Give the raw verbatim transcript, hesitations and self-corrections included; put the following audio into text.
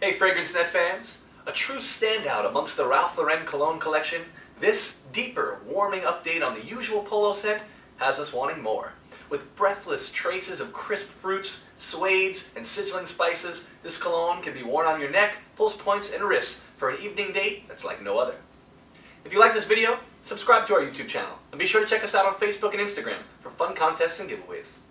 Hey FragranceNet fans! A true standout amongst the Ralph Lauren cologne collection, this deeper, warming update on the usual Polo scent has us wanting more. With breathless traces of crisp fruits, suedes, and sizzling spices, this cologne can be worn on your neck, pulse points, and wrists for an evening date that's like no other. If you like this video, subscribe to our YouTube channel, and be sure to check us out on Facebook and Instagram for fun contests and giveaways.